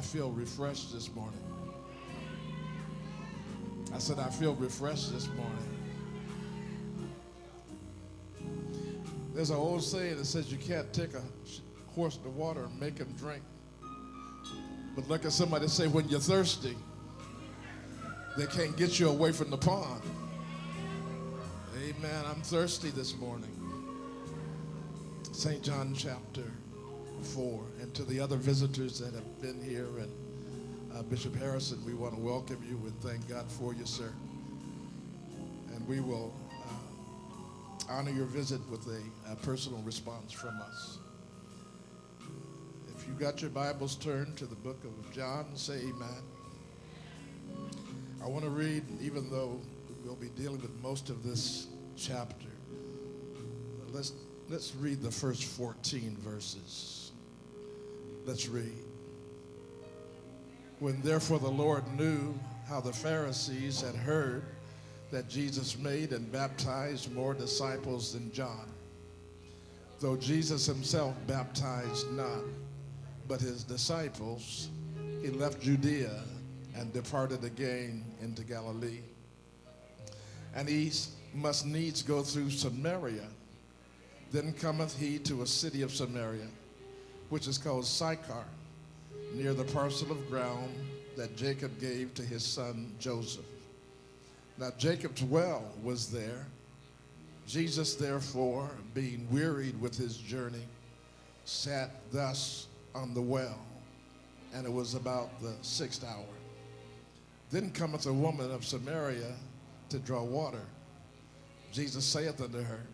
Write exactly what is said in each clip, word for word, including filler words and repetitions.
feel refreshed this morning. I said, I feel refreshed this morning. There's an old saying that says you can't take a horse to water and make him drink. But look at somebody say, when you're thirsty, they can't get you away from the pond. Amen. I'm thirsty this morning. Saint John chapter four. And to the other visitors that have been here, and uh, Bishop Harrison, we want to welcome you and thank God for you, sir. And we will uh, honor your visit with a, a personal response from us. If you got your Bibles turned to the book of John, say amen. I want to read, even though we'll be dealing with most of this chapter, let's, let's read the first fourteen verses. Let's read. When therefore the Lord knew how the Pharisees had heard that Jesus made and baptized more disciples than John, though Jesus himself baptized not, but his disciples, he left Judea and departed again into Galilee. And he must needs go through Samaria. Then cometh he to a city of Samaria, which is called Sychar, near the parcel of ground that Jacob gave to his son Joseph. Now Jacob's well was there. Jesus therefore, being wearied with his journey, sat thus on the well, and it was about the sixth hour. Then cometh a woman of Samaria to draw water. Jesus saith unto her,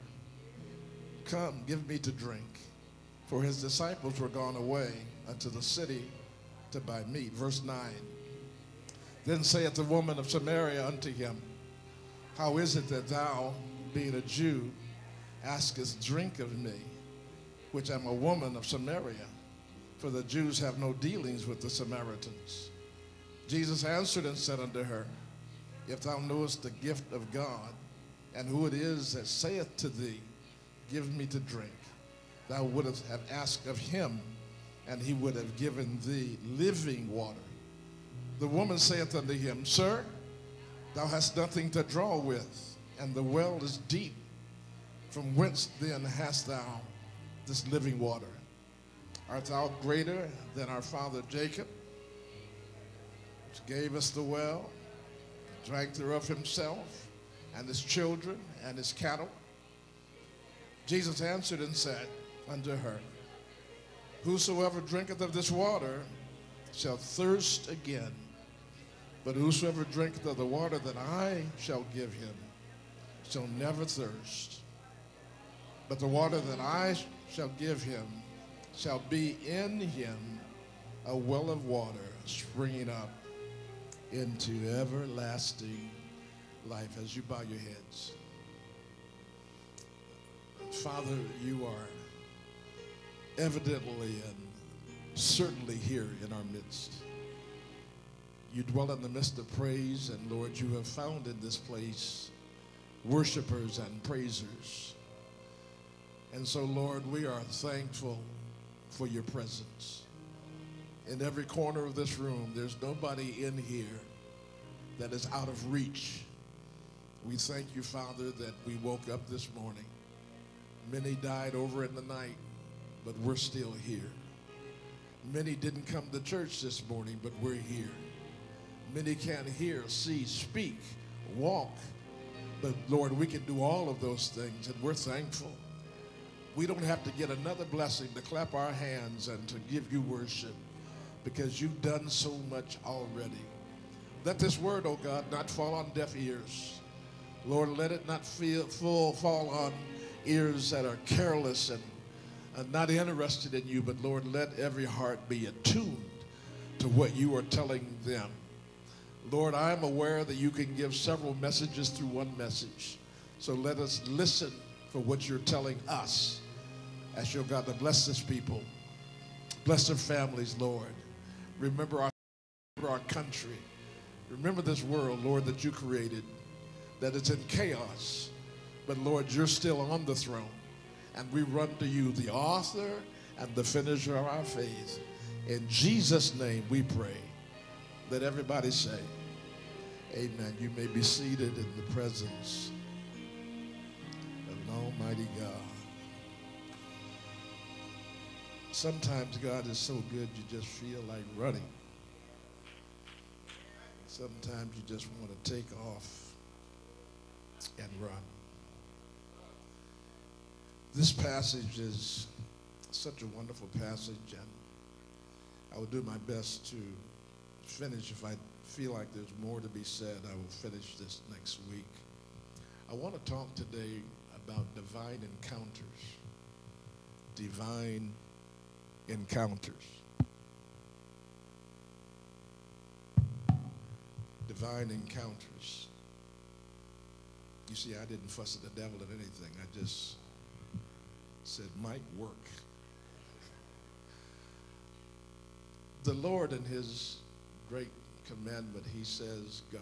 Come, give me to drink. For his disciples were gone away unto the city to buy meat. Verse nine. Then saith the woman of Samaria unto him, How is it that thou, being a Jew, askest drink of me, which am a woman of Samaria? For the Jews have no dealings with the Samaritans. Jesus answered and said unto her, If thou knowest the gift of God, and who it is that saith to thee, Give me to drink, thou wouldst have asked of him, and he would have given thee living water. The woman saith unto him, Sir, thou hast nothing to draw with, and the well is deep. From whence then hast thou this living water? Art thou greater than our father Jacob, which gave us the well, drank thereof himself, and his children, and his cattle? Jesus answered and said unto her, Whosoever drinketh of this water shall thirst again, but whosoever drinketh of the water that I shall give him shall never thirst. But the water that I shall give him shall be in him a well of water springing up into everlasting life. As you bow your heads. Father, you are evidently and certainly here in our midst. You dwell in the midst of praise, and Lord, you have found in this place worshipers and praisers. And so, Lord, we are thankful for your presence. In every corner of this room, there's nobody in here that is out of reach. We thank you, Father, that we woke up this morning. Many died over in the night, but we're still here. Many didn't come to church this morning, but we're here. Many can't hear, see, speak, walk, but Lord, we can do all of those things, and we're thankful. We don't have to get another blessing to clap our hands and to give you worship, because you've done so much already. Let this word, oh God, not fall on deaf ears. Lord, let it not feel, full, fall on ears that are careless and, and not interested in you, but Lord, let every heart be attuned to what you are telling them. Lord, I'm aware that you can give several messages through one message. So let us listen for what you're telling us. Ask your God to bless this people. Bless their families, Lord. Remember our, remember our country. Remember this world, Lord, that you created, that it's in chaos. But Lord, you're still on the throne. And we run to you, the author and the finisher of our faith. In Jesus' name we pray. Let everybody say, amen. You may be seated in the presence of an almighty God. Sometimes God is so good you just feel like running. Sometimes you just want to take off and run. This passage is such a wonderful passage, and I will do my best to finish. If I feel like there's more to be said, I will finish this next week. I want to talk today about divine encounters. Divine encounters. Divine encounters. You see, I didn't fuss at the devil at anything. I just said, might work. The Lord, in his great commandment, he says, go.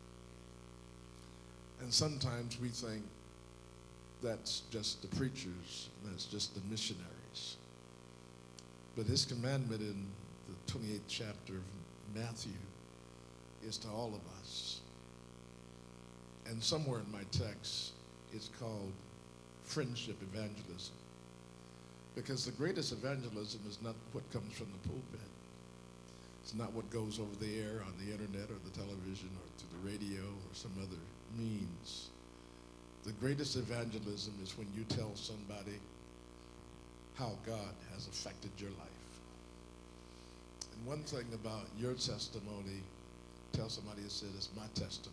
And sometimes we think that's just the preachers, that's just the missionaries. But his commandment in the twenty-eighth chapter of Matthew is to all of us. And somewhere in my text, it's called friendship evangelism. Because the greatest evangelism is not what comes from the pulpit. It's not what goes over the air on the internet or the television or through the radio or some other means. The greatest evangelism is when you tell somebody how God has affected your life. And one thing about your testimony, tell somebody that said it's my testimony.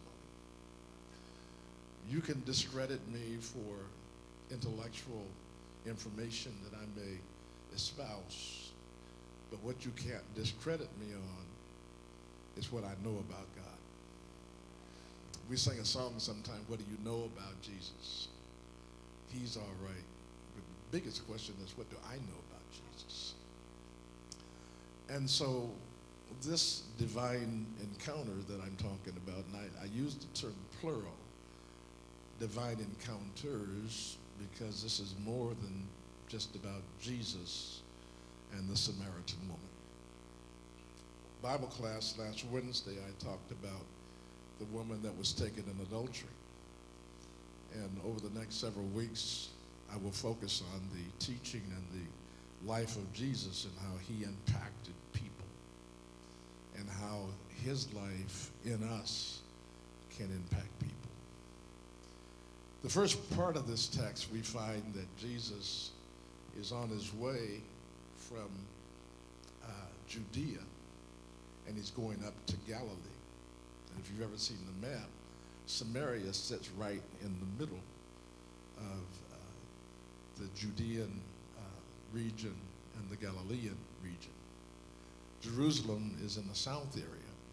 You can discredit me for intellectual information that I may espouse, but what you can't discredit me on is what I know about God. We sing a song sometimes, what do you know about Jesus? He's all right. But the biggest question is, what do I know about Jesus? And so this divine encounter that I'm talking about, and I, I use the term plural, divine encounters, because this is more than just about Jesus and the Samaritan woman. Bible class last Wednesday, I talked about the woman that was taken in adultery. And over the next several weeks, I will focus on the teaching and the life of Jesus and how he impacted people and how his life in us can impact people. The first part of this text, we find that Jesus is on his way from uh, Judea, and he's going up to Galilee. And if you've ever seen the map, Samaria sits right in the middle of uh, the Judean uh, region and the Galilean region. Jerusalem is in the south area.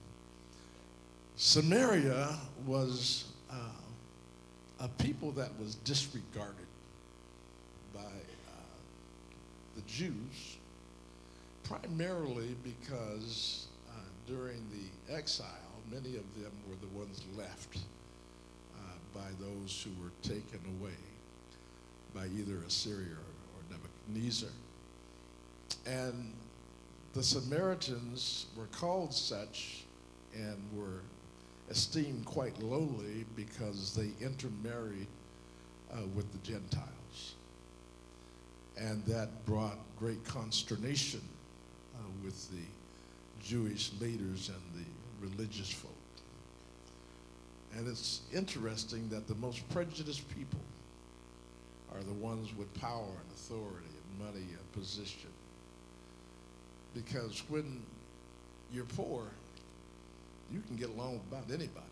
Samaria was uh, a people that was disregarded by uh, the Jews, primarily because uh, during the exile, many of them were the ones left uh, by those who were taken away by either Assyria or, or Nebuchadnezzar. And the Samaritans were called such and were esteemed quite lowly because they intermarried uh, with the Gentiles. And that brought great consternation uh, with the Jewish leaders and the religious folk. And it's interesting that the most prejudiced people are the ones with power and authority and money and position. Because when you're poor, you can get along with about anybody.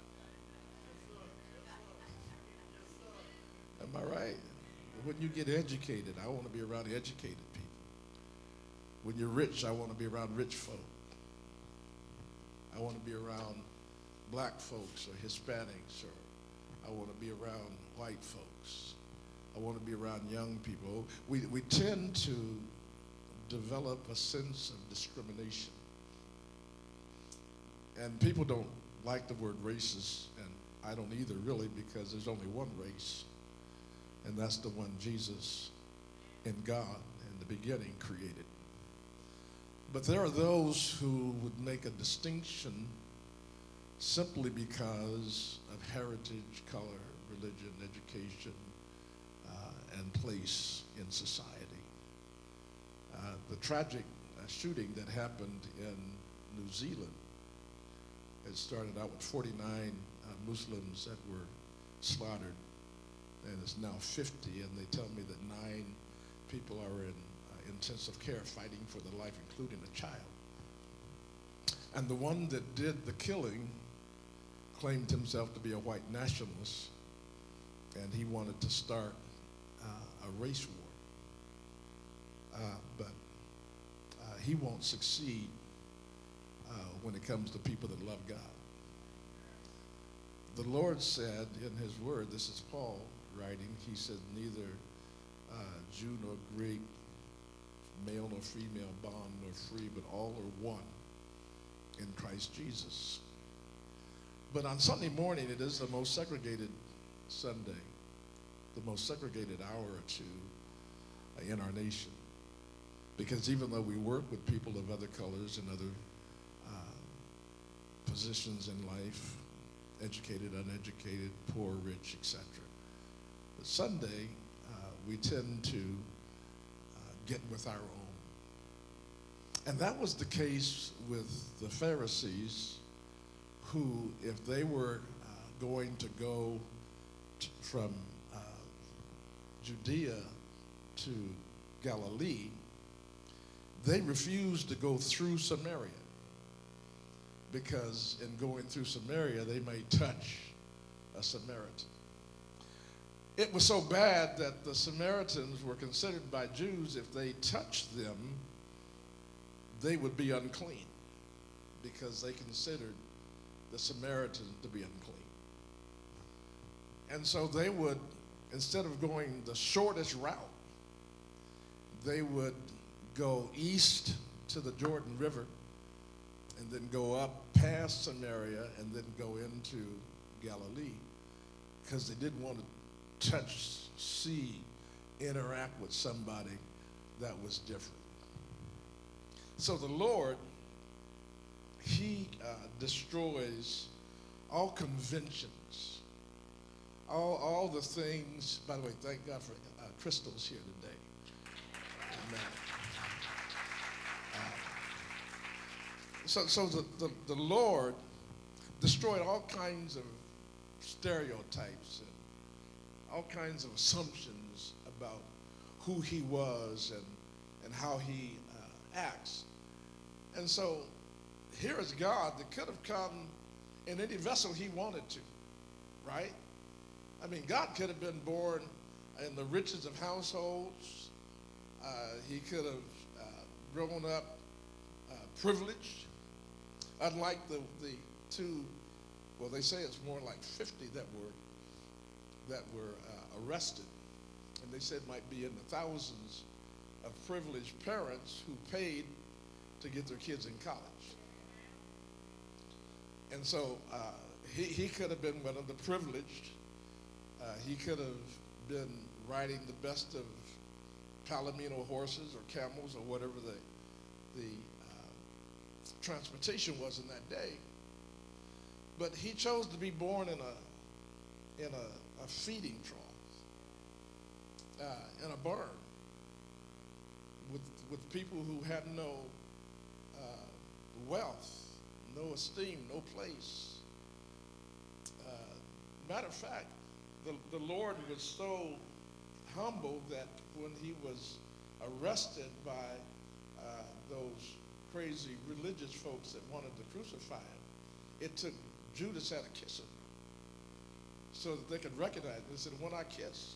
Am I right? When you get educated, I want to be around educated people. When you're rich, I want to be around rich folk. I want to be around black folks or Hispanics, or I want to be around white folks. I want to be around young people. We, we tend to develop a sense of discrimination. And people don't like the word racist, and I don't either really, because there's only one race, and that's the one Jesus and God in the beginning created. But there are those who would make a distinction simply because of heritage, color, religion, education, uh, and place in society. Uh, the tragic uh, shooting that happened in New Zealand, it started out with forty-nine uh, Muslims that were slaughtered, and it's now fifty, and they tell me that nine people are in uh, intensive care fighting for their life, including a child. And the one that did the killing claimed himself to be a white nationalist, and he wanted to start uh, a race war. Uh, but uh, he won't succeed uh, when it comes to people that love God. The Lord said in his word, this is Paul writing, he said, neither uh, Jew nor Greek, male nor female, bond nor free, but all are one in Christ Jesus. But on Sunday morning, it is the most segregated Sunday, the most segregated hour or two in our nation. Because even though we work with people of other colors and other uh, positions in life, educated, uneducated, poor, rich, et cetera, but Sunday, uh, we tend to uh, get with our own. And that was the case with the Pharisees, who, if they were uh, going to go t- from uh, Judea to Galilee, they refused to go through Samaria, because in going through Samaria, they may touch a Samaritan. It was so bad that the Samaritans were considered by Jews, if they touched them, they would be unclean, because they considered the Samaritans to be unclean. And so they would, instead of going the shortest route, they would go east to the Jordan River and then go up past Samaria and then go into Galilee, because they didn't want to touch, see, interact with somebody that was different. So the Lord, he uh, destroys all conventions, all, all the things. By the way, thank God for uh, Crystal's here today. Amen. Uh, so so the, the, the Lord destroyed all kinds of stereotypes and all kinds of assumptions about who he was and, and how he uh, acts. And so here is God that could have come in any vessel he wanted to, right? I mean, God could have been born in the richest of households. Uh, he could have uh, grown up uh, privileged, unlike the, the two, well, they say it's more like fifty that were, that were uh, arrested. And they said might be in the thousands of privileged parents who paid to get their kids in college. And so uh, he, he could have been one of the privileged. Uh, he could have been riding the best of Palomino horses or camels or whatever the, the uh, transportation was in that day. But he chose to be born in a, in a, a feeding trough, uh, in a barn, with, with people who had no uh, wealth, no esteem, no place. Uh, matter of fact, the, the Lord was so humble that when he was arrested by uh, those crazy religious folks that wanted to crucify him, it took Judas had to kiss him so that they could recognize him. He said, when I kiss,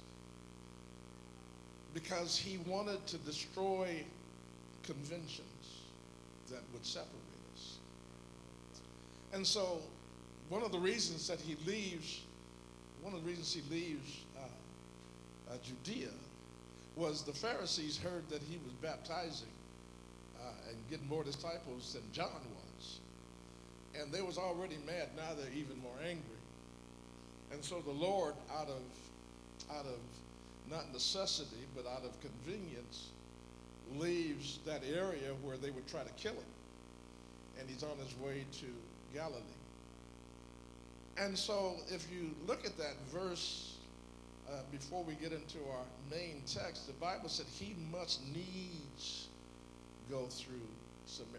because he wanted to destroy conventions that would separate us. And so one of the reasons that he leaves, one of the reasons he leaves uh, uh, Judea was the Pharisees heard that he was baptizing uh, and getting more disciples than John was. And they was already mad, now they're even more angry. And so the Lord, out of, out of not necessity, but out of convenience, leaves that area where they would try to kill him, and he's on his way to Galilee. And so if you look at that verse uh, before we get into our main text, the Bible said he must needs go through Samaria.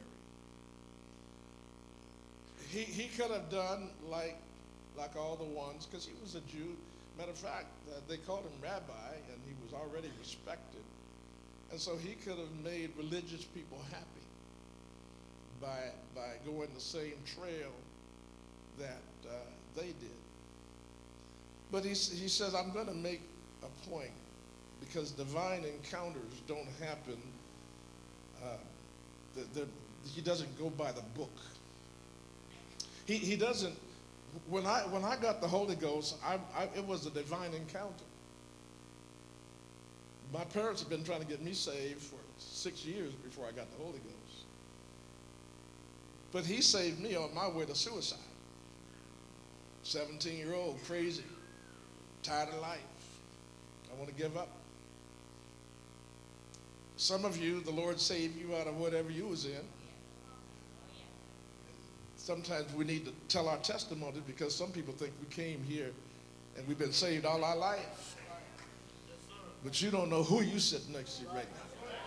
He, he could have done like, like all the ones, because he was a Jew. Matter of fact, uh, they called him rabbi, and he was already respected. And so he could have made religious people happy by, by going the same trail that uh, they did. But he, he says, I'm going to make a point, because divine encounters don't happen. Uh, the, the, he doesn't go by the book. He, he doesn't, when I, when I got the Holy Ghost, I, I, it was a divine encounter. My parents have been trying to get me saved for six years before I got the Holy Ghost. But he saved me on my way to suicide. seventeen-year-old, crazy, tired of life. I want to give up. Some of you, the Lord saved you out of whatever you was in. Sometimes we need to tell our testimony, because some people think we came here and we've been saved all our life. But you don't know who you sit next to right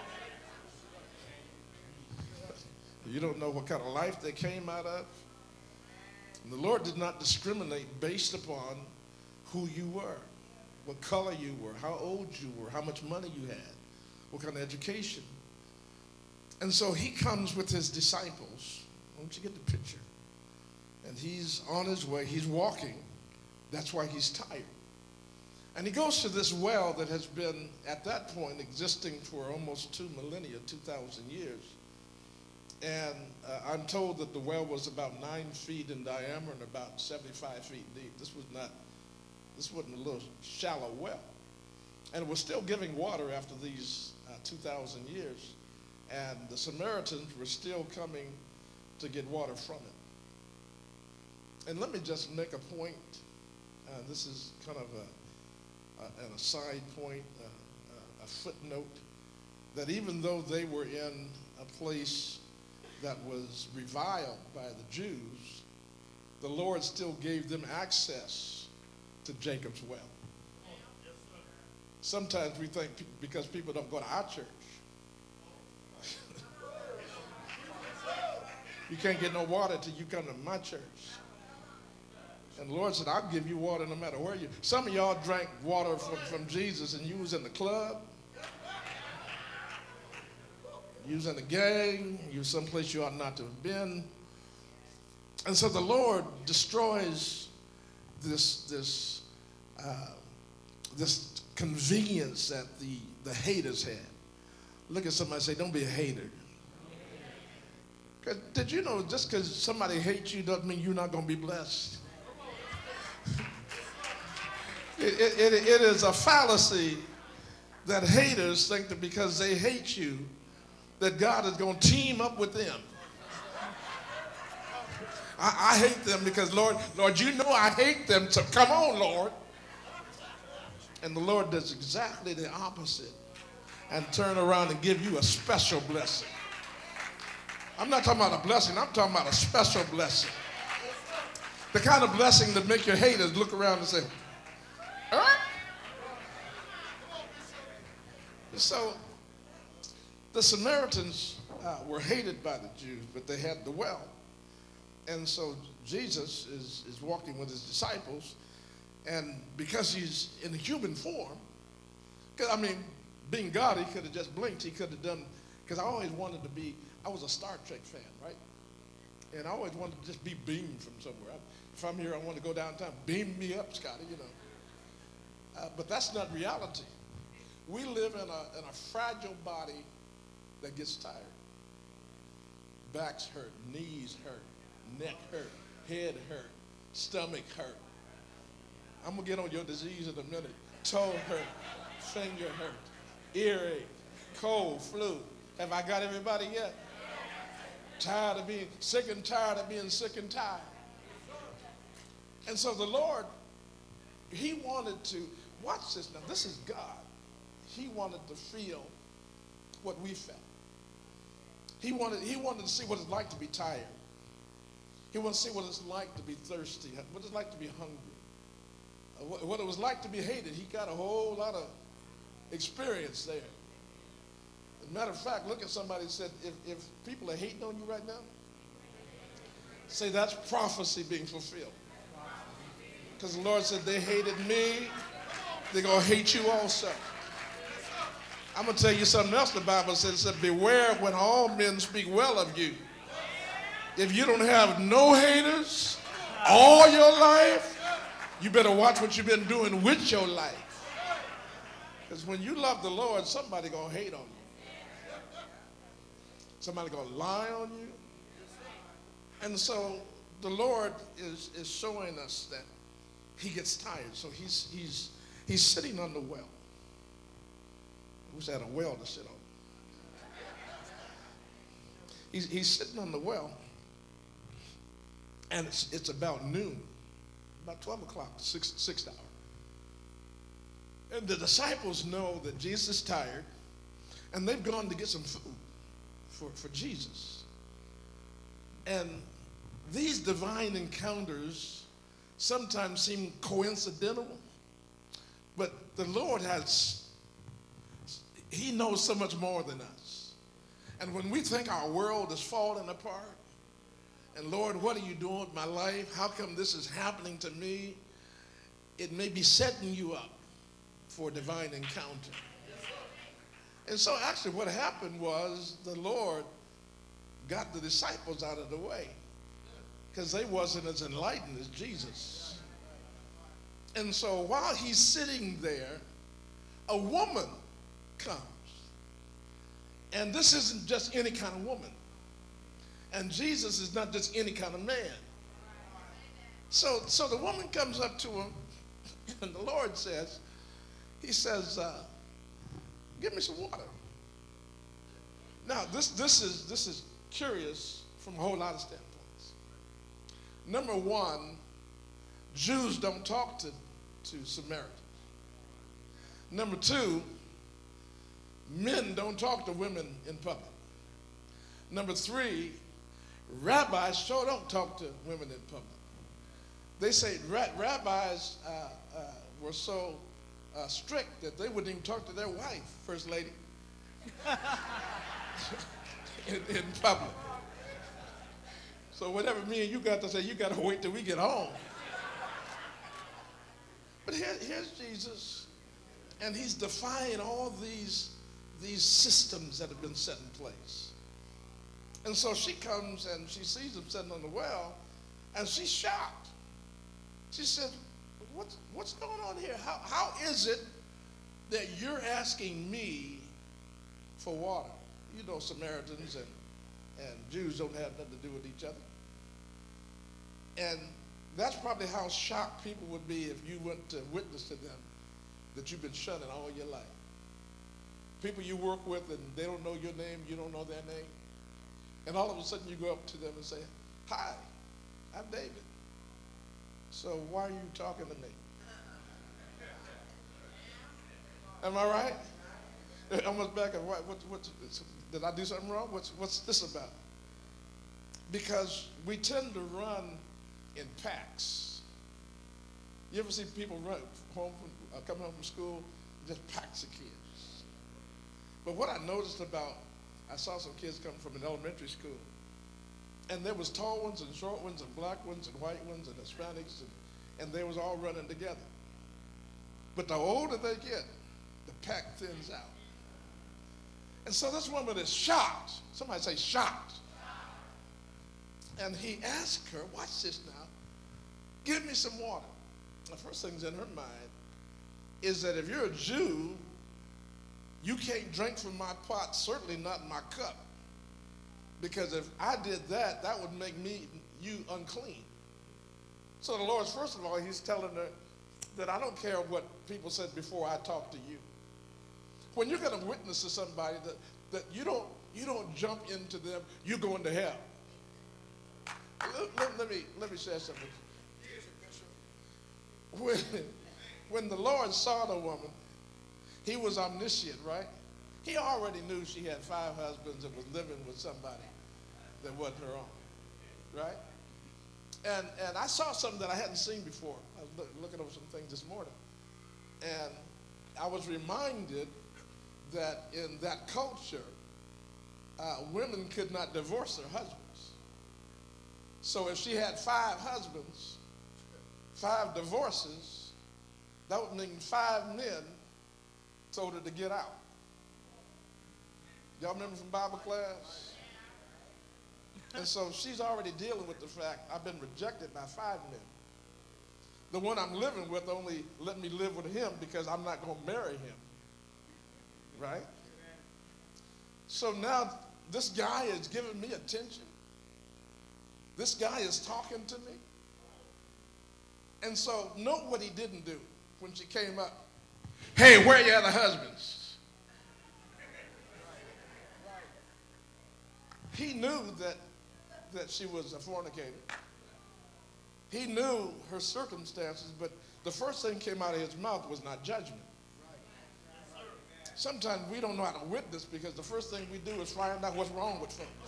now. You don't know what kind of life they came out of. And the Lord did not discriminate based upon who you were, what color you were, how old you were, how much money you had, what kind of education. And so he comes with his disciples. Why don't you get the picture? And he's on his way. He's walking. That's why he's tired. And he goes to this well that has been, at that point, existing for almost two millennia, two thousand years. And uh, I'm told that the well was about nine feet in diameter and about seventy-five feet deep. This was not, this wasn't a little shallow well. And it was still giving water after these uh, two thousand years. And the Samaritans were still coming to get water from it. And let me just make a point. Uh, this is kind of a, a, an aside point, uh, a footnote, that even though they were in a place that was reviled by the Jews, the Lord still gave them access to Jacob's well. Sometimes we think because people don't go to our church, you can't get no water till you come to my church. And the Lord said, I'll give you water no matter where you. Some of y'all drank water from, from Jesus and you was in the club. You was in a gang. You was someplace you ought not to have been. And so the Lord destroys this, this, uh, this convenience that the, the haters had. Look at somebody and say, don't be a hater. Because did you know just because somebody hates you doesn't mean you're not going to be blessed? It, it, it is a fallacy that haters think that because they hate you, that God is going to team up with them. I, I hate them because, Lord, Lord, you know I hate them, so come on, Lord. And the Lord does exactly the opposite and turn around and give you a special blessing. I'm not talking about a blessing, I'm talking about a special blessing. The kind of blessing that make your haters look around and say, huh? So the Samaritans uh, were hated by the Jews, but they had the well. And so Jesus is, is walking with his disciples, and because he's in human form, because I mean, being God, he could have just blinked. He could have done, because I always wanted to be, I was a Star Trek fan, right? And I always wanted to just be beamed from somewhere. I, if I'm here, I want to go downtown. Beam me up, Scotty, you know. Uh, but that's not reality. We live in a, in a fragile body that gets tired. Backs hurt, knees hurt, neck hurt, head hurt, stomach hurt. I'm going to get on your disease in a minute. Toe hurt, finger hurt, earache, cold, flu. Have I got everybody yet? Tired of being sick and tired of being sick and tired. And so the Lord, he wanted to, watch this now, this is God. He wanted to feel what we felt. He wanted, he wanted to see what it's like to be tired. He wanted to see what it's like to be thirsty, what it's like to be hungry, uh, what, what it was like to be hated. He got a whole lot of experience there. As a matter of fact, look at somebody and said, if, if people are hating on you right now, say that's prophecy being fulfilled. Because the Lord said, they hated me, they're going to hate you also. I'm going to tell you something else the Bible said. It said, beware when all men speak well of you. If you don't have no haters all your life, you better watch what you've been doing with your life. Because when you love the Lord, somebody going to hate on you. Somebody going to lie on you. And so the Lord is, is showing us that he gets tired. So he's, he's, he's sitting on the well. I wish I had a well to sit on. He's, he's sitting on the well. And it's, it's about noon, about twelve o'clock, six, sixth hour. And the disciples know that Jesus is tired, and they've gone to get some food for, for Jesus. And these divine encounters sometimes seem coincidental, but the Lord has, he knows so much more than us. And when we think our world is falling apart, and Lord, what are you doing with my life? How come this is happening to me? It may be setting you up for a divine encounter. And so actually what happened was the Lord got the disciples out of the way because they wasn't as enlightened as Jesus. And so while he's sitting there, a woman comes. And this isn't just any kind of woman. And Jesus is not just any kind of man. So, so the woman comes up to him, and the Lord says, he says, uh, give me some water. Now, this, this, is, this is curious from a whole lot of standpoints. Number one, Jews don't talk to, to Samaritans. Number two, men don't talk to women in public. Number three, rabbis sure don't talk to women in public. They say ra- rabbis uh, uh, were so uh, strict that they wouldn't even talk to their wife, first lady, in, in public. So whatever me and you got to say, you got to wait till we get home. But here, here's Jesus, and he's defying all these, these systems that have been set in place. And so she comes and she sees him sitting on the well, and she's shocked. She said, what's, what's going on here? How, how is it that you're asking me for water? You know, Samaritans and, and Jews don't have nothing to do with each other. And that's probably how shocked people would be if you went to witness to them that you've been shunning all your life. People you work with and they don't know your name, you don't know their name. And all of a sudden you go up to them and say, hi, I'm David. So why are you talking to me? Am I right? Almost back at what, what, what, did I do something wrong? What's, what's this about? Because we tend to run in packs. You ever see people run home from, uh, coming home from school, just packs of kids? But what I noticed about, I saw some kids coming from an elementary school, and there was tall ones and short ones and black ones and white ones and Hispanics, and, and they was all running together. But the older they get, the pack thins out. And so this woman is shocked. Somebody say shocked. And he asked her, watch this now, give me some water. The first thing's in her mind is that if you're a Jew, you can't drink from my pot, certainly not in my cup. Because if I did that, that would make me, you unclean. So the Lord, first of all, he's telling her that I don't care what people said before I talk to you. When you're going to witness to somebody, that, that you don't you don't jump into them, you're going to hell. Let, let, let me let me share something. When, when the Lord saw the woman, he was omniscient, right? He already knew she had five husbands and was living with somebody that wasn't her own, right? And, and I saw something that I hadn't seen before. I was look, looking over some things this morning. And I was reminded that in that culture, uh, women could not divorce their husbands. So if she had five husbands, five divorces, that would mean five men told her to get out. Y'all remember from Bible class? And so she's already dealing with the fact I've been rejected by five men. The one I'm living with only let me live with him because I'm not going to marry him. Right? So now this guy is giving me attention. This guy is talking to me. And so note what he didn't do when she came up. Hey, where are your other husbands? He knew that, that she was a fornicator. He knew her circumstances, but the first thing came out of his mouth was not judgment. Sometimes we don't know how to witness because the first thing we do is find out what's wrong with folks.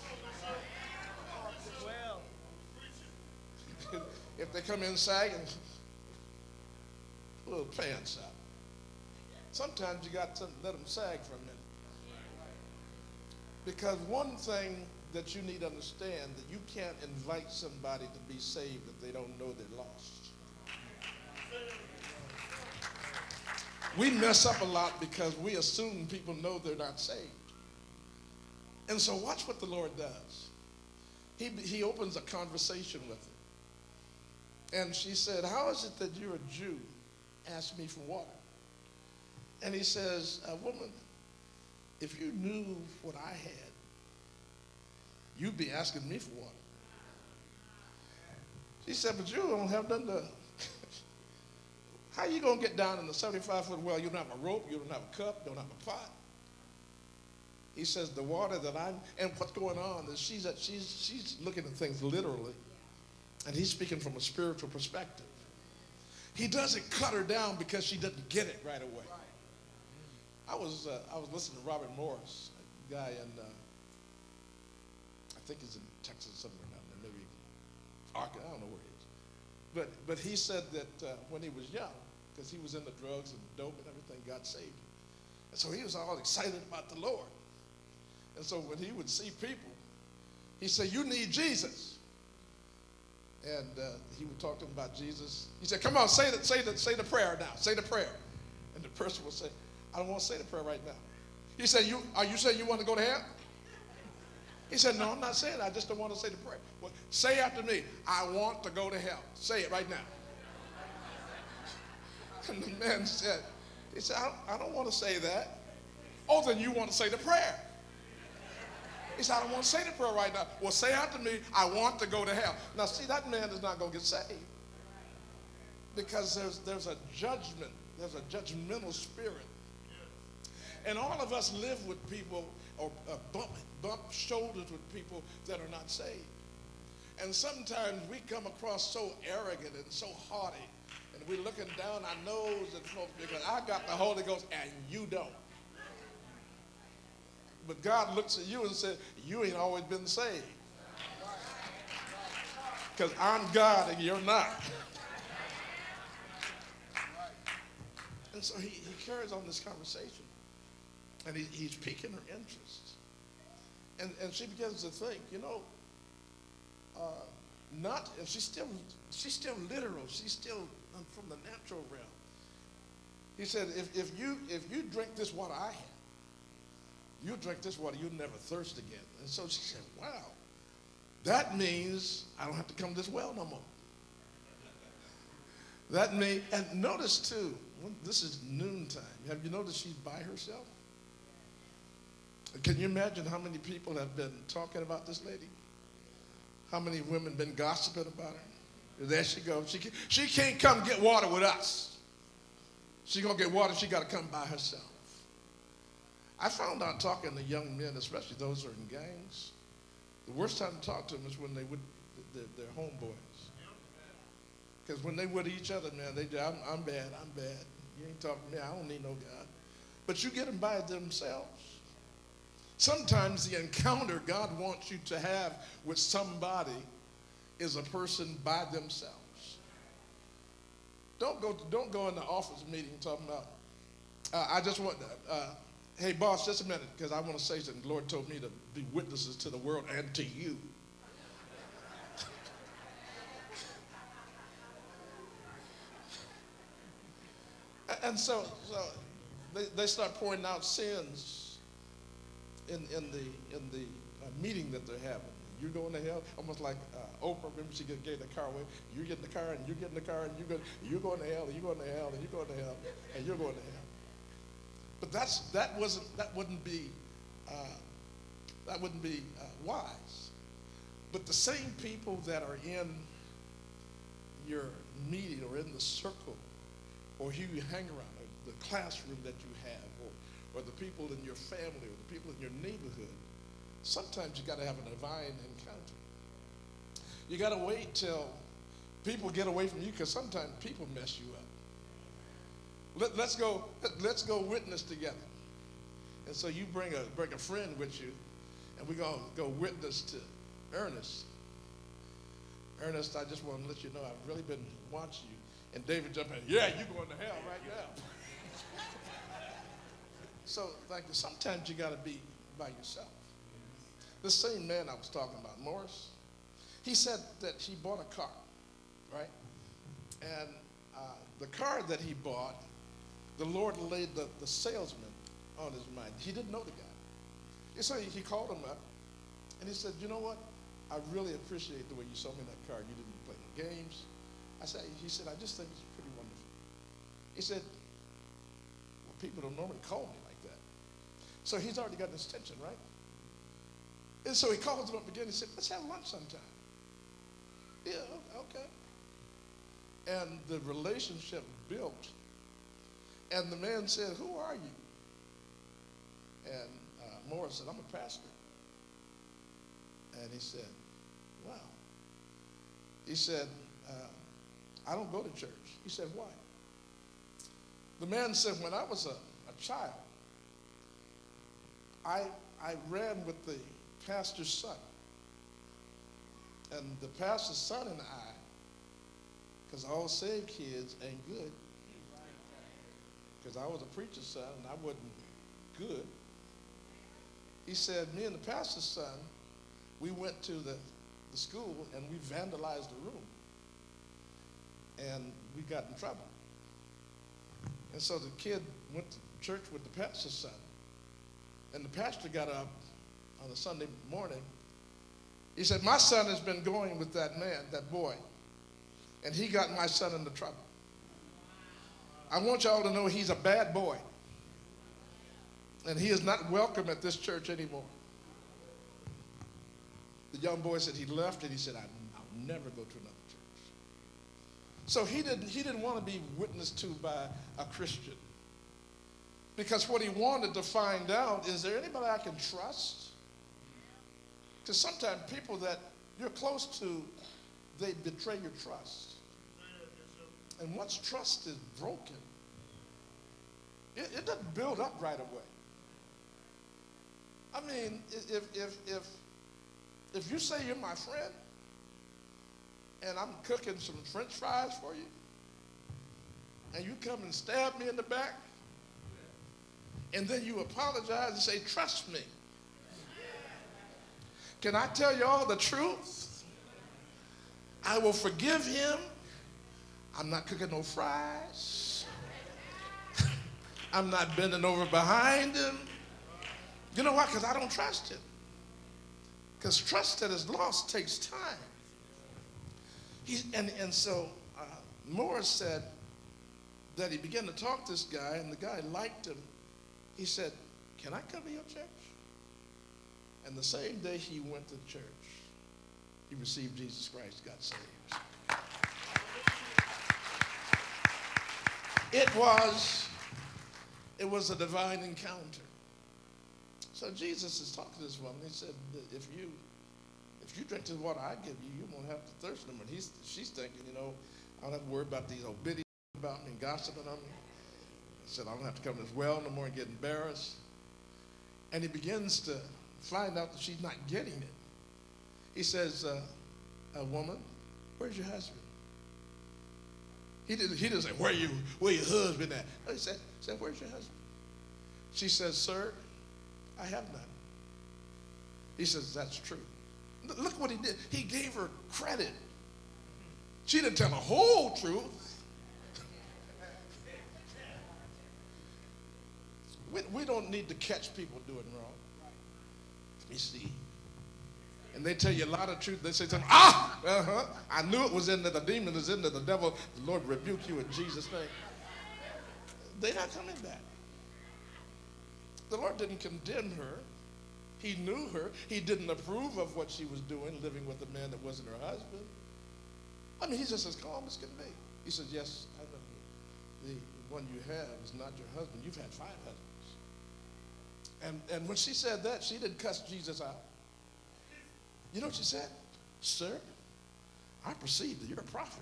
If they come in sagging, little pants out. Sometimes you got to let them sag for a minute. Because one thing that you need to understand, that you can't invite somebody to be saved if they don't know they're lost. We mess up a lot because we assume people know they're not saved. And so watch what the Lord does. He, he opens a conversation with her. And she said, how is it that you're a Jew? Ask me for water. And he says, uh, woman, if you knew what I had, you'd be asking me for water. She said, but you don't have nothing to, how you going to get down in the seventy-five foot well? You don't have a rope, you don't have a cup, you don't have a pot. He says, the water that I'm, and what's going on is she's, at, she's, she's looking at things literally, and he's speaking from a spiritual perspective. He doesn't cut her down because she doesn't get it right away. I was, uh, I was listening to Robert Morris, a guy in, uh, I think he's in Texas somewhere down there, maybe Arkansas, I don't know where he is. But, but he said that uh, when he was young, because he was into drugs and dope and everything, got saved. And so he was all excited about the Lord. And so when he would see people, he said, you need Jesus. And uh, he would talk to them about Jesus. He said, come on, say the, say, the, say the prayer now. Say the prayer. And the person would say, I don't want to say the prayer right now. He said, you, are you saying you want to go to hell? He said, no, I'm not saying that. I just don't want to say the prayer. Well, say after me, I want to go to hell. Say it right now. And the man said, he said, I don't, I don't want to say that. Oh, then you want to say the prayer. He said, I don't want to say the prayer right now. Well, say after me, I want to go to hell. Now, see, that man is not going to get saved. Because there's, there's a judgment. There's a judgmental spirit. And all of us live with people or uh, bump, bump shoulders with people that are not saved. And sometimes we come across so arrogant and so haughty. And we're looking down our nose at folks because I got the Holy Ghost and you don't. But God looks at you and says, you ain't always been saved. Because I'm God and you're not. And so he, he carries on this conversation. And he, he's piquing her interest. And, and she begins to think, you know, uh, not, and she's still, she's still literal. She's still from the natural realm. He said, if, if, you, if you drink this water I have, you drink this water, you'll never thirst again. And so she said, wow, that means I don't have to come to this well no more. That means, and notice too, this is noontime. Have you noticed she's by herself? Can you imagine how many people have been talking about this lady? How many women been gossiping about her? There she goes. She, can, she can't come get water with us. She's going to get water, she got to come by herself. I found out talking to young men, especially those who are in gangs, the worst time to talk to them is when they would, they're, they're homeboys. Because when they with each other, man, they I'm, I'm bad, I'm bad. You ain't talking to me, I don't need no God. But you get them by themselves, Sometimes the encounter God wants you to have with somebody is a person by themselves. Don't go, don't go in the office meeting talking about, uh, I just want, uh, hey boss, just a minute, because I want to say something. The Lord told me to be witnesses to the world and to you. And so, so they, they start pointing out sins in, in the, in the uh, meeting that they're having. You're going to hell, almost like uh, Oprah, remember she gave the car away. You're getting the car, and you're getting the car, and you're going, you're going to hell, and you're going to hell, and you're going to hell, and you're going to hell. But that's, that, wasn't, that wouldn't be, uh, that wouldn't be uh, wise. But the same people that are in your meeting or in the circle, or who you hang around, or the classroom that you have, or, or the people in your family, or the people in your neighborhood, sometimes you got to have a divine encounter. You got to wait till people get away from you, because sometimes people mess you up. Let, let's go. Let's go witness together. And so you bring a bring a friend with you, and we're gonna go witness to Ernest. Ernest, I just want to let you know I've really been watching you. And David jumped in. Yeah, you're going to hell right now. So, like, sometimes you got to be by yourself. The same man I was talking about, Morris, he said that he bought a car, right? And uh, the car that he bought, the Lord laid the, the salesman on his mind. He didn't know the guy. And so he, he called him up, and he said, you know what? I really appreciate the way you sold me that car. You didn't play no games. I said, he said, I just think it's pretty wonderful. He said, well, people don't normally call me like that. So he's already got his attention, right? And so he calls him up again and said, let's have lunch sometime. Yeah, okay. And the relationship built. And the man said, who are you? And uh, Morris said, I'm a pastor. And he said, wow. He said, uh, I don't go to church. He said, why? The man said, when I was a, a child, I, I ran with the pastor's son. And the pastor's son and I, because all saved kids ain't good, because I was a preacher's son and I wasn't good. He said, me and the pastor's son, we went to the, the school and we vandalized the room. And we got in trouble. And so the kid went to church with the pastor's son. And the pastor got up on a Sunday morning. He said, my son has been going with that man, that boy, and he got my son into trouble. I want y'all to know he's a bad boy, and he is not welcome at this church anymore. The young boy said he left, and he said, I'll never go to another church. So he didn't, he didn't want to be witnessed to by a Christian. Because what he wanted to find out, is there anybody I can trust? Because sometimes people that you're close to, they betray your trust. And once trust is broken, it, it doesn't build up right away. I mean, if, if, if, if you say you're my friend, and I'm cooking some French fries for you, and you come and stab me in the back, and then you apologize and say, trust me. Can I tell you all the truth? I will forgive him. I'm not cooking no fries. I'm not bending over behind him. You know why? Because I don't trust him. Because trust that is lost takes time. He, and, and so uh, Morris said that he began to talk to this guy, and the guy liked him. He said, can I come to your church? And the same day he went to church, he received Jesus Christ, got saved. It was, it was a divine encounter. So Jesus is talking to this woman. He said, if you, if you drink this water I give you, you won't have to thirst no more. And he's, she's thinking, you know, I don't have to worry about these old biddies about me and gossiping on me. He said, I don't have to come to this well no more and get embarrassed. And he begins to find out that she's not getting it. He says, uh, a woman, where's your husband? He didn't, he didn't say, where you, where your husband at? No, he said, said, where's your husband? She says, sir, I have none. He says, that's true. Look what he did. He gave her credit. She didn't tell the whole truth. We, we don't need to catch people doing wrong. You see. And they tell you a lot of truth. They say something, ah, uh-huh. I knew it was in there. The demon is in there. The devil, the Lord rebuke you in Jesus' name. They're not coming back. The Lord didn't condemn her. He knew her. He didn't approve of what she was doing, living with a man that wasn't her husband. I mean, he's just as calm as can be. He says, yes, I know. The one you have is not your husband. You've had five husbands. And, and when she said that, she didn't cuss Jesus out. You know what she said? Sir, I perceive that you're a prophet.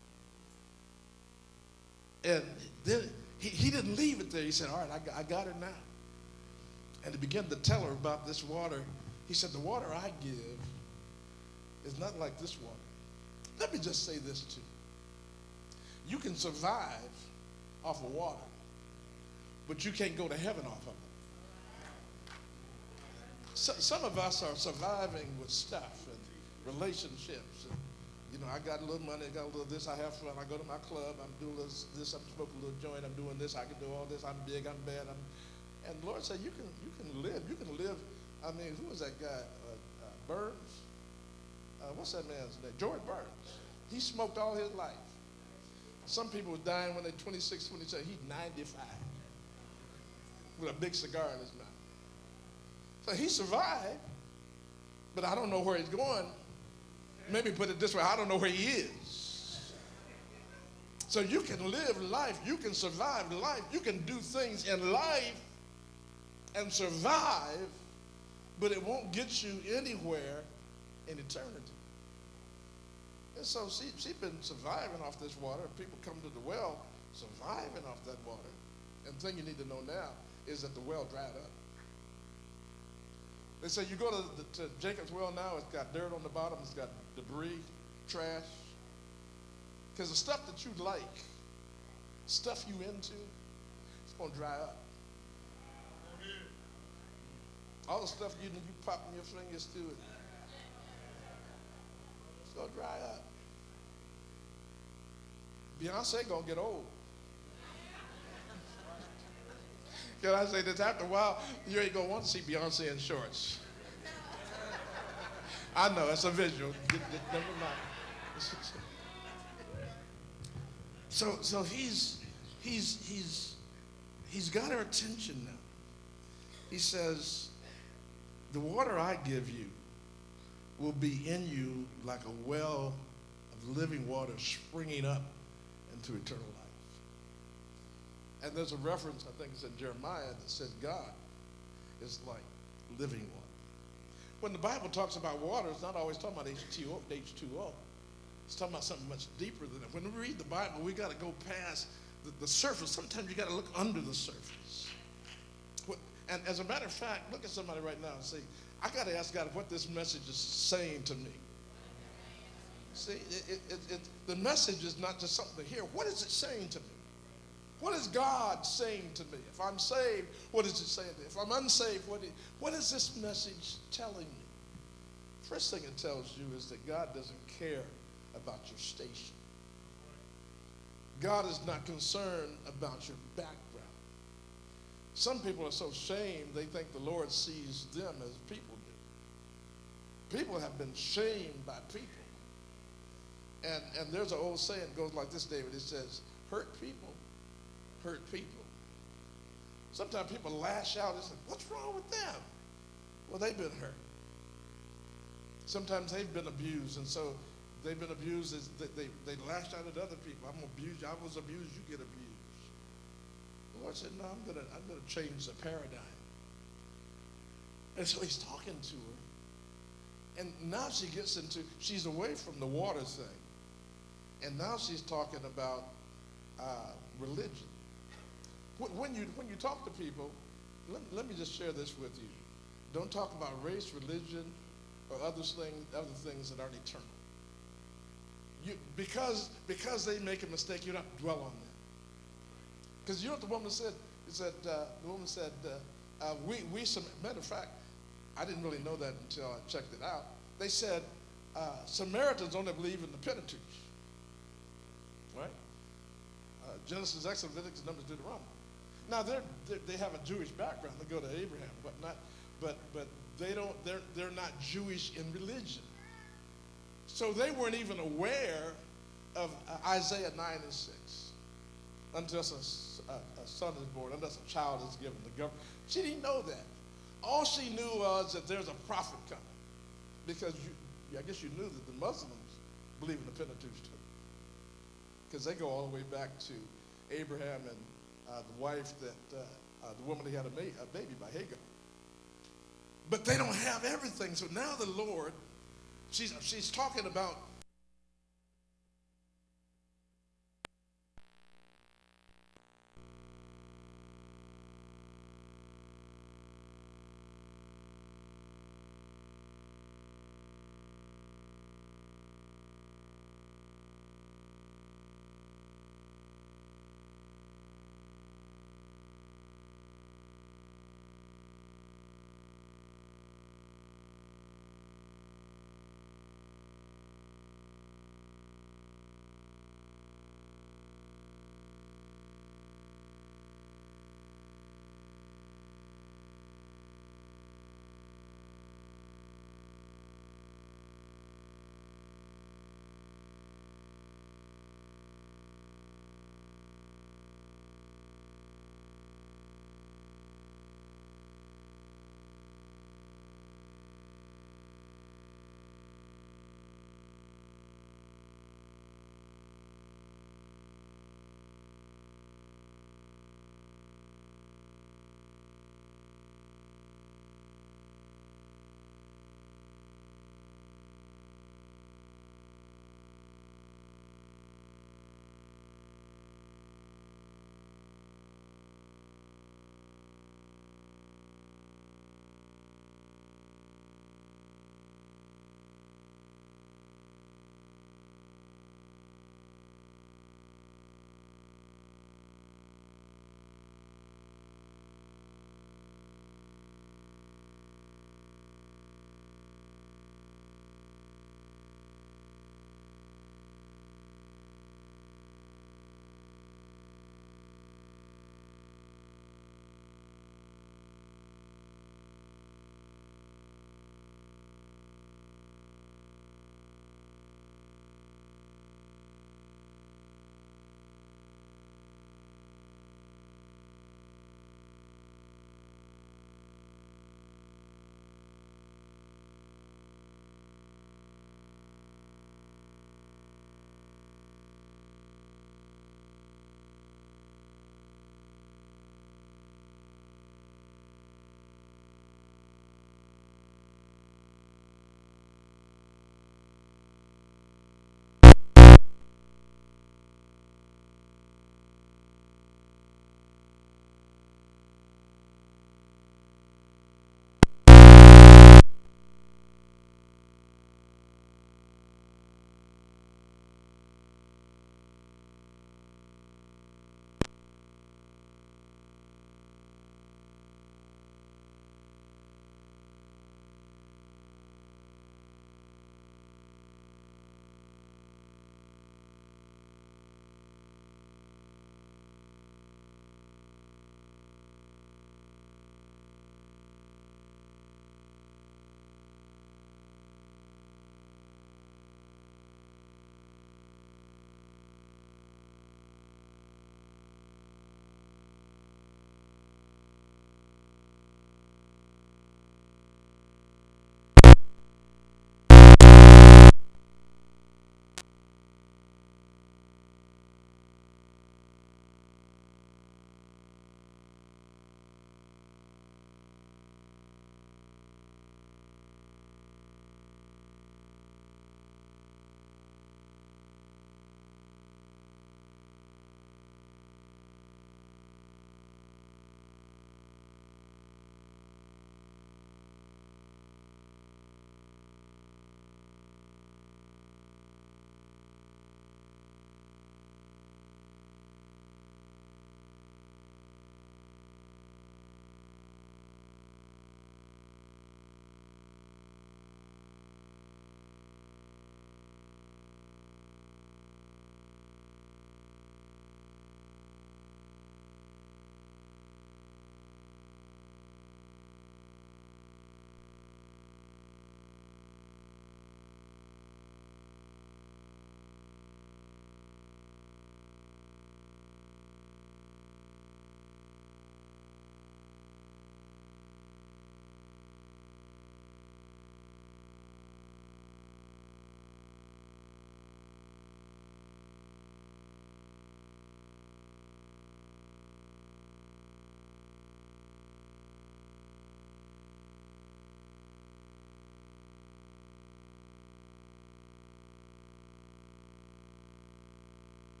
And then he, he didn't leave it there. He said, all right, I got, I got her now. And he began to tell her about this water. He said, the water I give is not like this water. Let me just say this to you. You can survive off of water, but you can't go to heaven off of it. So, some of us are surviving with stuff and relationships. And, you know, I got a little money, I got a little this, I have fun, I go to my club, I'm doing this, this I'm smoking a little joint, I'm doing this, I can do all this, I'm big, I'm bad. I'm, and the Lord said, you can, you can live, you can live. I mean, who was that guy? Uh, uh, Burns? Uh, what's that man's name? George Burns. He smoked all his life. Some people were dying when they're twenty-six, twenty-seven. He's ninety-five with a big cigar in his mouth. So he survived, but I don't know where he's going. Maybe put it this way, I don't know where he is. So you can live life, you can survive life, you can do things in life and survive, but it won't get you anywhere in eternity. And so she, she's been surviving off this water. People come to the well surviving off that water. And the thing you need to know now is that the well dried up. They say you go to, the, to Jacob's well now, it's got dirt on the bottom, it's got debris, trash. Because the stuff that you like, stuff you into, it's going to dry up. All the stuff you, you popping your fingers to it, it's going to dry up. Beyonce going to get old. Can I say this? After a while, you ain't going to want to see Beyonce in shorts. I know, it's a visual. Never mind. So, so he's, he's, he's, he's got her attention now. He says, the water I give you will be in you like a well of living water springing up into eternal life. And there's a reference, I think it's in Jeremiah, that says God is like living water. When the Bible talks about water, it's not always talking about H two O. It's talking about something much deeper than that. When we read the Bible, we got to go past the, the surface. Sometimes you got to look under the surface. And as a matter of fact, look at somebody right now and say, I got to ask God what this message is saying to me. See, it, it, it, it, the message is not just something to hear. What is it saying to me? What is God saying to me? If I'm saved, what is it saying to me? If I'm unsaved, what is, what is this message telling me? First thing it tells you is that God doesn't care about your station. God is not concerned about your background. Some people are so shamed, they think the Lord sees them as people do. People have been shamed by people. And, and there's an old saying that goes like this, David. It says, hurt people, hurt people. Sometimes people lash out and say, what's wrong with them? Well, they've been hurt. Sometimes they've been abused, and so they've been abused as they, they, they lash out at other people. I'm abused, I was abused, you get abused. The Lord said, no, I'm gonna, I'm gonna change the paradigm. And so he's talking to her. And now she gets into, she's away from the water thing. And now she's talking about uh, religion. When you, when you talk to people, let, let me just share this with you. Don't talk about race, religion, or other things, other things that aren't eternal. You, because, because they make a mistake, you don't dwell on them. Because you know what the woman said? It said uh, the woman said, uh, uh, we, we, some, matter of fact, I didn't really know that until I checked it out. They said, uh, Samaritans only believe in the Pentateuch, right? Uh, Genesis, Exodus, Leviticus, Numbers, Deuteronomy. Now they're, they're, they have a Jewish background. They go to Abraham, but not, but but they don't. They're they're not Jewish in religion. So they weren't even aware of uh, Isaiah nine and six. Unless a, a, a son is born, unless a child is given the government. She didn't know that. All she knew was that there's a prophet coming, because you, I guess you knew that the Muslims believe in the Pentateuch too, because they go all the way back to Abraham and uh, the wife that, uh, uh, the woman that had a, ma- a baby by Hagar. But they don't have everything. So now the Lord, she's, she's talking about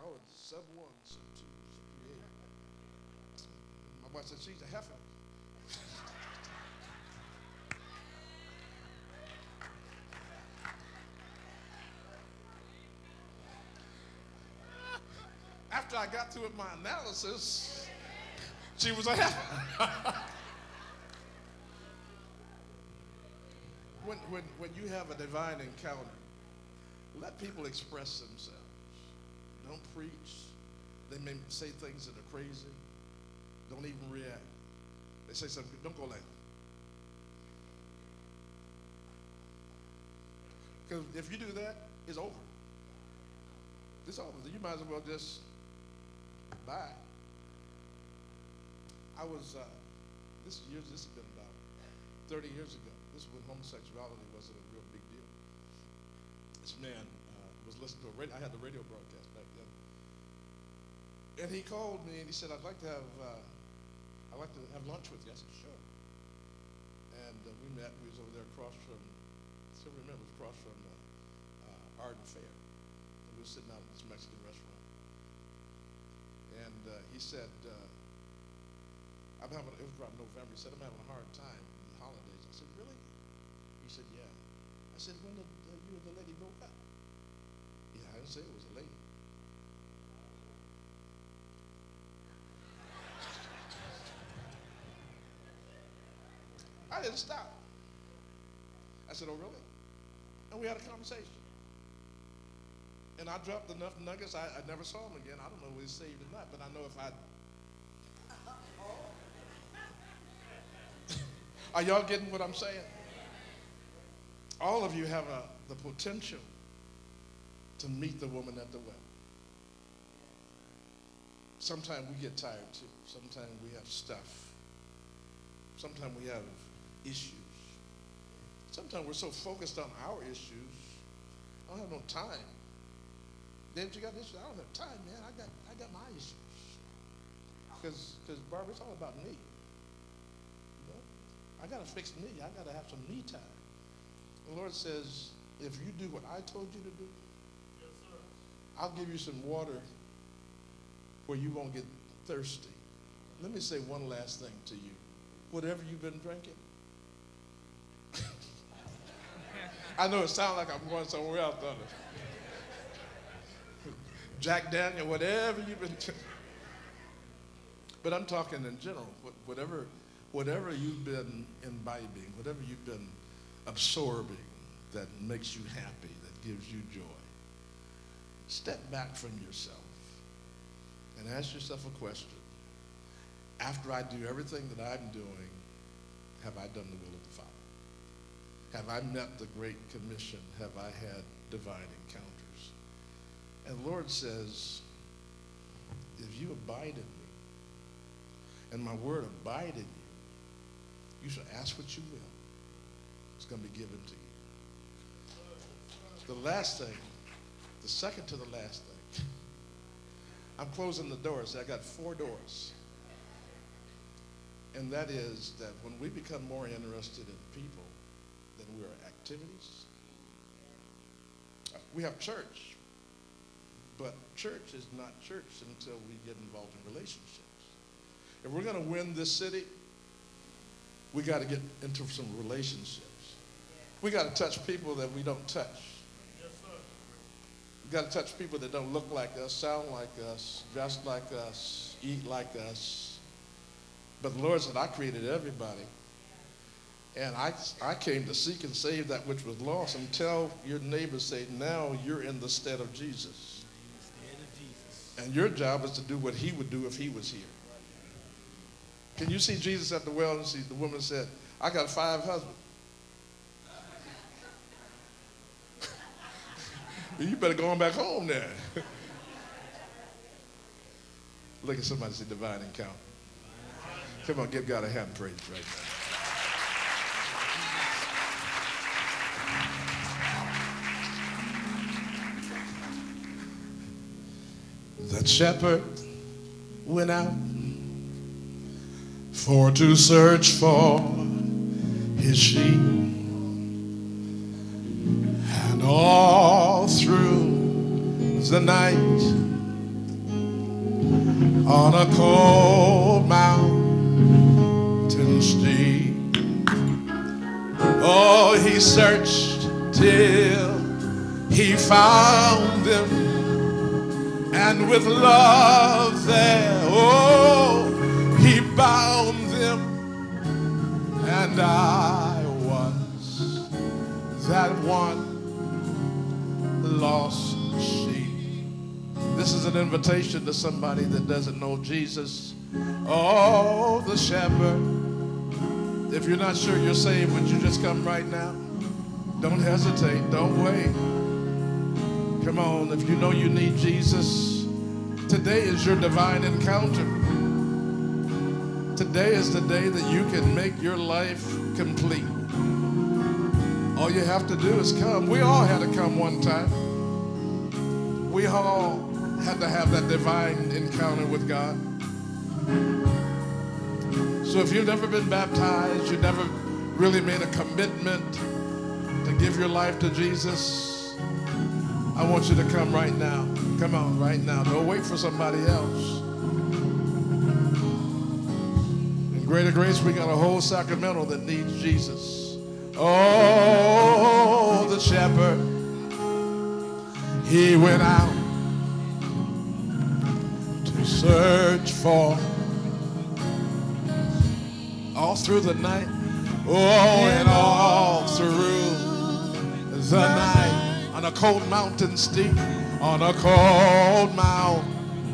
was sub one, sub two, sub three, eight. My wife said, she's a heifer. After I got through with my analysis, she was a heifer. when, when, when you have a divine encounter, let people express themselves. Don't preach. They may say things that are crazy. Don't even react. They say something, don't go like that. Because if you do that, it's over. It's over. You might as well just bye. I was, uh, this years, this has been about thirty years ago. This is when homosexuality wasn't a real big deal. This man uh, was listening to a radio, I had the radio broadcast back then. And he called me and he said, I'd like to have, uh, I'd like to have lunch with you. I said, sure. And uh, we met, we was over there across from, I still remember, it was across from uh, uh, Arden Fair. And we were sitting out at this Mexican restaurant. And uh, he said, uh, I'm having, it was around November, he said, I'm having a hard time in the holidays. I said, really? He said, yeah. I said, when did uh, you and the lady broke up? Yeah, I didn't say it was a lady. I didn't stop. I said, oh, really? And we had a conversation. And I dropped enough nuggets, I, I never saw him again. I don't know if he's saved or not, but I know if I... Are y'all getting what I'm saying? All of you have a, the potential to meet the woman at the well. Sometimes we get tired too. Sometimes we have stuff. Sometimes we have issues. Sometimes we're so focused on our issues, I don't have no time. Then you got issues, I don't have time, man. I got, I got my issues. Because, because Barbara, it's all about me. You know? I got to fix me. I got to have some me time. The Lord says, if you do what I told you to do, yes, sir, I'll give you some water where you won't get thirsty. Let me say one last thing to you. Whatever you've been drinking, I know it sounds like I'm going somewhere else, doesn't it? Jack Daniel, whatever you've been drinking. But I'm talking in general. Whatever, whatever you've been imbibing, whatever you've been absorbing that makes you happy, that gives you joy, step back from yourself and ask yourself a question. After I do everything that I'm doing, have I done the will of the Father? Have I met the Great Commission? Have I had divine encounters? And the Lord says, if you abide in me, and my word abide in you, you shall ask what you will. It's going to be given to you. The last thing, the second to the last thing, I'm closing the doors. I got four doors. And that is that when we become more interested in people than we are activities, we have church, but church is not church until we get involved in relationships. If we're going to win this city, we got to get into some relationships. We got to touch people that we don't touch. We got to touch people that don't look like us, sound like us, dress like us, eat like us. But the Lord said, I created everybody. And I, I came to seek and save that which was lost. And tell your neighbor, say, now you're in the stead of Jesus. And your job is to do what he would do if he was here. Can you see Jesus at the well and see the woman said, I got five husbands. You better go on back home there. Look at somebody say divine encounter. Come on, give God a hand praise right now. The shepherd went out for to search for his sheep, and all through the night on a cold mountain steep. Oh, he searched till he found them, and with love there, oh, he bound them. And I was that one lost sheep. This is an invitation to somebody that doesn't know Jesus. Oh, the shepherd. If you're not sure you're saved, would you just come right now? Don't hesitate. Don't wait. Come on. If you know you need Jesus, today is your divine encounter. Today is the day that you can make your life complete. All you have to do is come. We all had to come one time. We all had to have that divine encounter with God. So if you've never been baptized, you've never really made a commitment to give your life to Jesus, I want you to come right now. Come on, right now. Don't wait for somebody else. In Greater Grace, we got a whole Sacramento that needs Jesus. Oh, the shepherd, he went out to search for all through the night. Oh, and all through the night, on a cold mountain steep, on a cold mountain.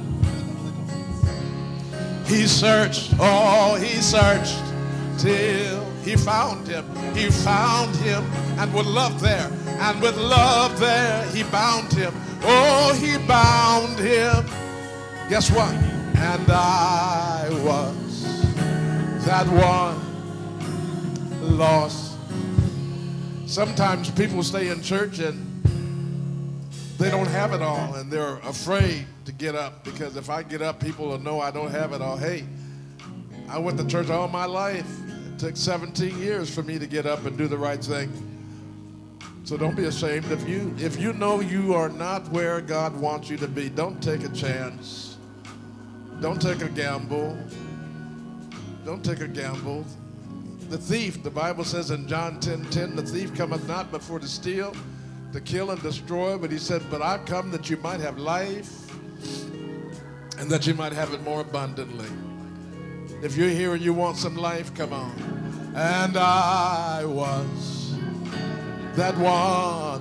He searched, oh, he searched till he found him. He found him, and with love there, and with love there, he bound him. Oh, he bound him. Guess what? And I was that one lost. Sometimes people stay in church and they don't have it all, and they're afraid to get up, because if I get up, people will know I don't have it all. Hey, I went to church all my life. It took seventeen years for me to get up and do the right thing. So don't be ashamed. If you, if you know you are not where God wants you to be, don't take a chance. Don't take a gamble. Don't take a gamble. The thief, the Bible says in John ten ten, the thief cometh not but for to steal, to kill and destroy, but he said, but I've come that you might have life and that you might have it more abundantly. If you're here and you want some life, come on. And I was that one.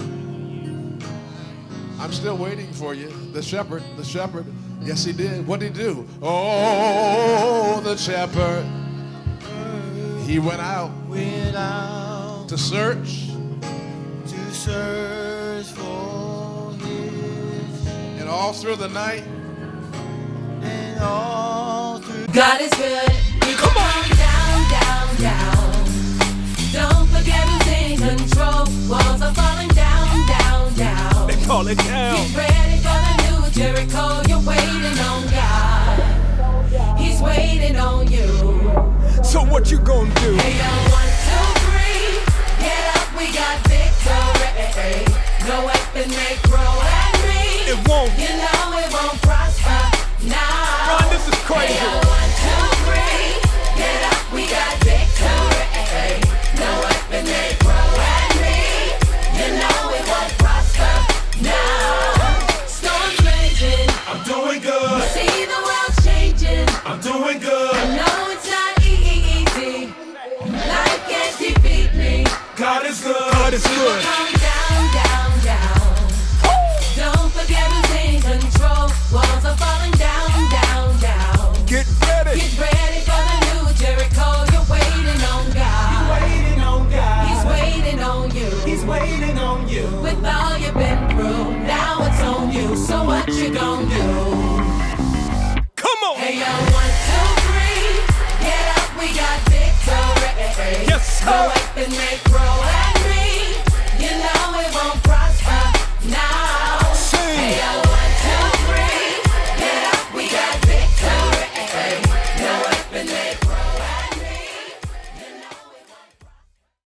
I'm still waiting for you. The shepherd, the shepherd. Yes, he did. What did he do? Oh, the shepherd. He went out, went out to search, to search for his, and all through the night, and all through. God is good. We come on down, down, down. Don't forget who's in control. Walls are falling down, down, down. They call it down. Get ready for the new Jericho. You're waiting on God. He's waiting on you. So what you gonna do? Hey, yo, one, two, three. Get up, we got victory. No weapon may grow at me. It won't. You know it won't prosper. Now. Ron, this is crazy. Hey, yo, one, two, three. Get up, we got victory. No weapon may grow at me. You know it won't prosper. Now. Storms raging. I'm doing good. See the world changing. I'm doing good. I know it's not easy. Life can't defeat me. God is good. God is good. Come down, down, down. Don't forget who's in control. Walls are falling down, down, down. Get ready. Get ready for the new Jericho. You're waiting on God. Waiting on God. He's waiting on you. He's waiting on you. With all you've been through, now it's on you. So what you gonna do? Come on. Hey, yo, one, two, three. Get up, we got victory. Yes, sir. No weapon may